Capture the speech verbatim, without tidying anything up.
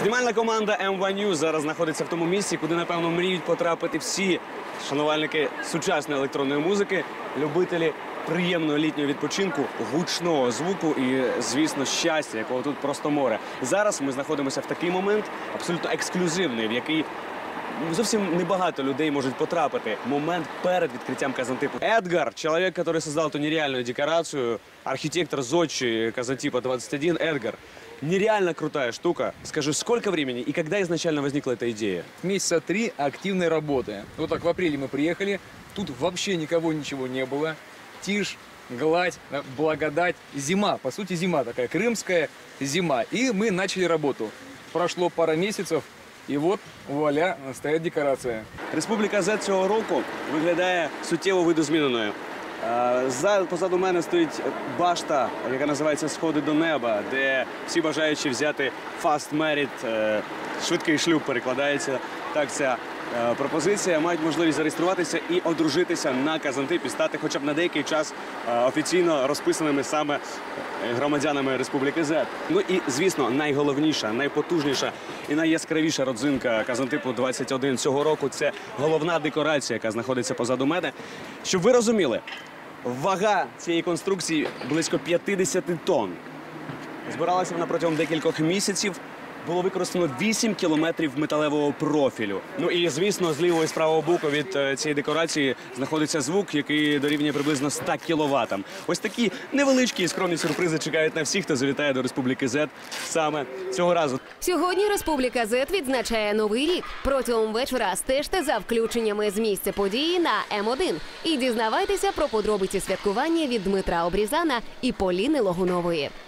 Знімальна команда ем ван News зараз знаходиться в тому місці, куди, напевно, мріють потрапити всі шанувальники сучасної електронної музики, любителі приємного літнього відпочинку, гучного звуку і, звісно, щастя, якого тут просто море. Зараз ми знаходимося в такий момент, абсолютно ексклюзивний, в який зовсім небагато людей можуть потрапити. Момент перед відкриттям Казантипу. Эдгар, человек, который создал эту нереальную декорацию, архитектор Зодчий Казантипа двадцать один, Эдгар. Нереально крутая штука. Скажи, сколько времени и когда изначально возникла эта идея? Месяца три активной работы. Вот так в апреле мы приехали, тут вообще никого, ничего не было. Тишь, гладь, благодать, зима. По сути, зима такая, крымская зима. И мы начали работу. Прошло пара месяцев, і от, вуаля, стоїть декорація. Республіка Зет цього року виглядає суттєво видозміненою. Позаду мене стоїть башта, яка називається «Сходи до неба», де всі бажаючі взяти fast married, швидкий шлюб перекладається. Так, ця пропозиція, мають можливість зареєструватися і одружитися на Казантипі, стати хоча б на деякий час офіційно розписаними саме громадянами Республіки Зет. Ну і, звісно, найголовніша, найпотужніша і найяскравіша родзинка Казантипу двадцять один цього року – це головна декорація, яка знаходиться позаду мене. Щоб ви розуміли, вага цієї конструкції близько п'ятдесят тонн. Збиралася вона протягом декількох місяців. Було використано вісім кілометрів металевого профілю. Ну і, звісно, з лівого і з правого боку від цієї декорації знаходиться звук, який дорівнює приблизно ста кіловатам. Ось такі невеличкі і скромні сюрпризи чекають на всіх, хто завітає до Республіки Зет саме цього разу. Сьогодні Республіка Зет відзначає Новий рік. Протягом вечора стежте за включеннями з місця події на ем один. І дізнавайтеся про подробиці святкування від Дмитра Обрізана і Поліни Логунової.